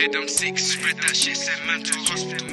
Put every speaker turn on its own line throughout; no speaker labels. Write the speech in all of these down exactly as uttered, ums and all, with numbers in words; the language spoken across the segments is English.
head, I'm sick. Spread that shit, send man to hospital.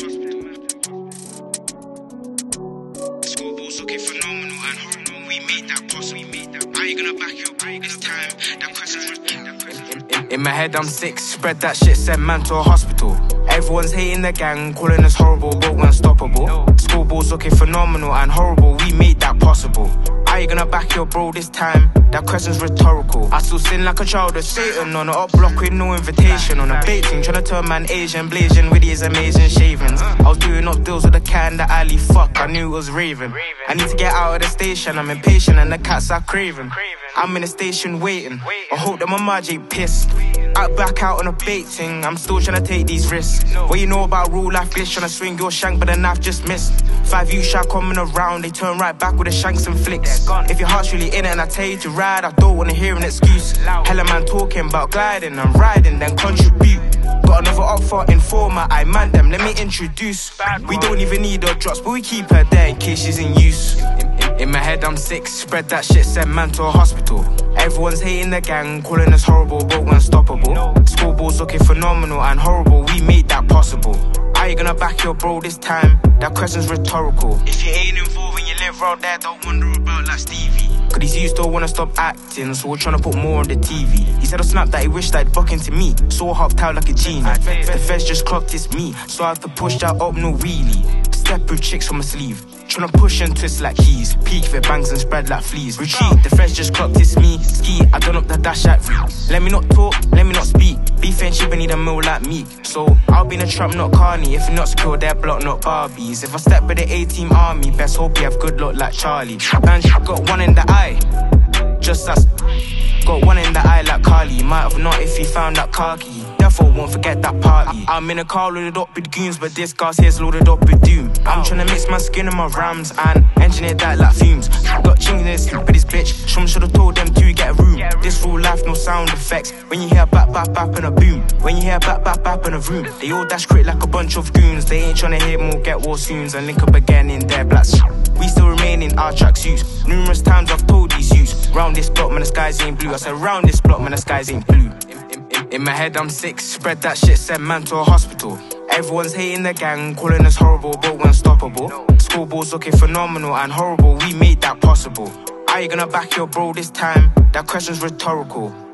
Scoreboard's looking phenomenal and horrible. We made that possible. Are you gonna back your bro this time? That question's repeat. That question's in, in my head, I'm sick. Spread that shit, send man to a hospital. Everyone's hating the gang, calling us horrible, but we're unstoppable. Scoreboard's looking phenomenal and horrible. We made that possible. Are you gonna back your bro this time? That question's rhetorical. I still sin like a child of Satan on a up block with no invitation. On a baiting, tryna turn man Asian, blazing with his amazing shavings. I was doing up deals with the cat in the alley, fuck, I knew it was raving. I need to get out of the station, I'm impatient and the cats are craving. I'm in the station waiting, I hope that my Marge ain't pissed. Out back out on a baiting, I'm still tryna take these risks. What you know about real life glitch, tryna swing your shank but the knife just missed. Five you shot coming around, they turn right back with the shanks and flicks. If your heart's really in it and I tell you to ride, I don't wanna hear an excuse. Hella man talking about gliding and riding, then contribute. Got another up for informer, I man them, let me introduce. We don't even need her drops, but we keep her there in case she's in use. In my head, I'm sick, spread that shit, send man to a hospital. Everyone's hating the gang, calling us horrible, but we're unstoppable. Scoreboard's looking phenomenal and horrible, we made that possible. Are you gonna back your bro this time? That question's rhetorical. If you ain't involved and you live round there, don't wonder about like Stevie. Cause these youths don't wanna stop acting, so we're trying to put more on the T V. He said on Snap that he wished that he'd buck into me, so I hopped out like a genie. The feds just clocked it's me, so I have to push that up, no wheelie. Step with chicks on my sleeve, tryna push and twist like keys. Peak if it bangs and spread like fleas. Retreat, the feds just clocked it's me. Ski, I done up the dash at let me not talk, let me not speak. Beef and chip need a meal like Meek. So I'll be in a trap, not Carney. If you're not secure, they're block, not Barbies. If I step with the A-team army, best hope you have good luck like Charlie. And got one in the eye, just as got one in the eye like Carly. Might have not if he found that khaki. Therefore won't forget that party. I'm in a car loaded up with goons, but this gas here's loaded up with doom. I'm tryna mix my skin and my rams and engineer that like fumes. Got chinging in his sleep with his bitch. Some should've told them to get a room. This real life, no sound effects. When you hear bap bap bap and a boom, when you hear bap bap bap in a room, they all dash crit like a bunch of goons. They ain't tryna hear more get war soons and link up again in their blacks. We still remain in our tracksuits. Numerous times I've told these youths, round this block man the skies ain't blue. I said round this block man the skies ain't blue. In my head, I'm sick, spread that shit, send man to a hospital. Everyone's hating the gang, calling us horrible, but we're unstoppable. Scoreboard's looking phenomenal and horrible, we made that possible. Are you gonna back your bro this time? That question's rhetorical.